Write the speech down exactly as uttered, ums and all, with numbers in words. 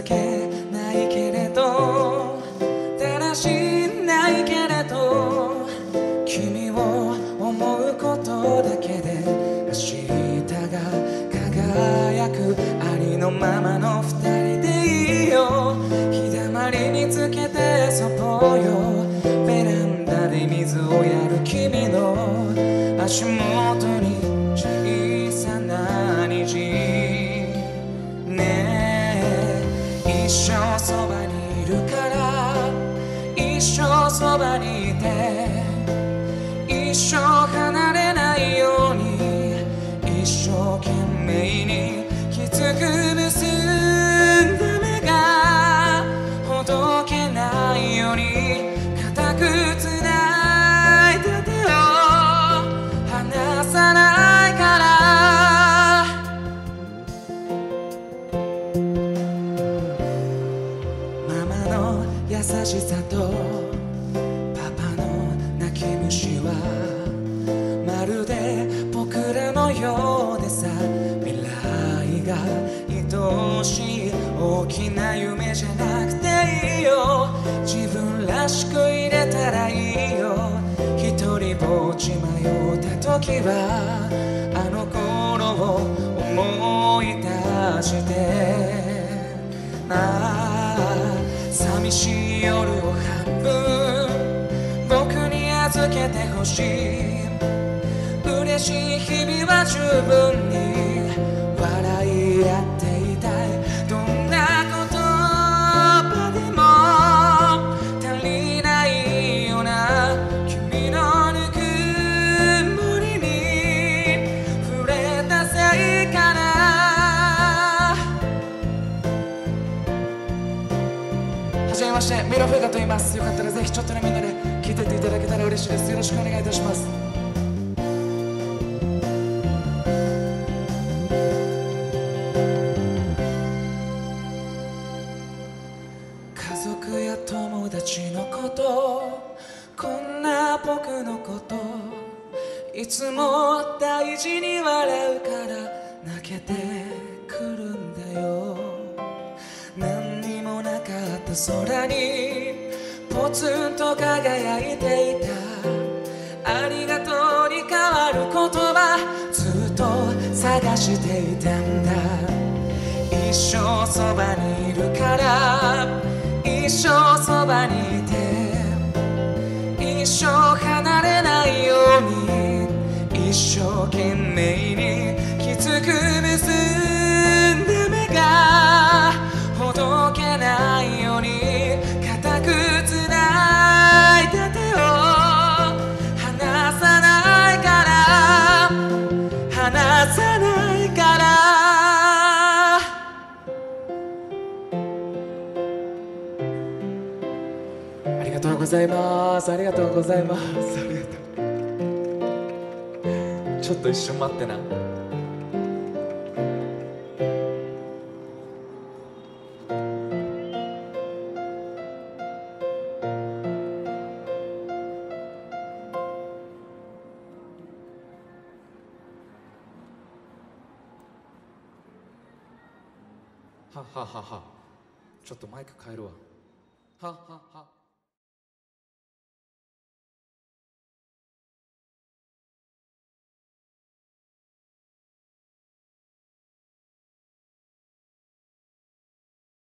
けないけれどだらしないけれど君を思うことだけで明日が輝くありのままの二人でいいよ日だまりにつけてそぼうよベランダで水をやる君の足元に小さな虹ねえ一生そばにいるから一生そばにいて一生離れないように一生懸命にきつく結んだ目がほどけないように固くつないだ手を離さないからママの優しさとパパの泣き虫はまるで僕らのようでさ未来が愛おしい大きな夢じゃなくていいよ自分らしく入れたらいいよ一人ぼっち迷った時はあの頃を思い出してああ寂しい夜を半分僕に預けてほしい嬉しい日々は十分に笑い合っていたいどんな言葉でも足りないような君のぬくもりに触れたせいかなはじめまして三浦風雅と言いますよかったらぜひちょっとねみんなで聴いてっていただけたら嬉しいですよろしくお願いいたします友達のことこんな僕のこといつも大事に笑うから泣けてくるんだよ何にもなかった空にポツンと輝いていたありがとうに変わる言葉ずっと探していたんだ一生そばにいるから一生そばにいて一生離れないように一生懸命にきつく結んだ目がほどけないように固くつないだ手を離さないから離さないからありがとうございますありがとうございますありがとうちょっと一瞬待ってなははははちょっとマイク変えるわははは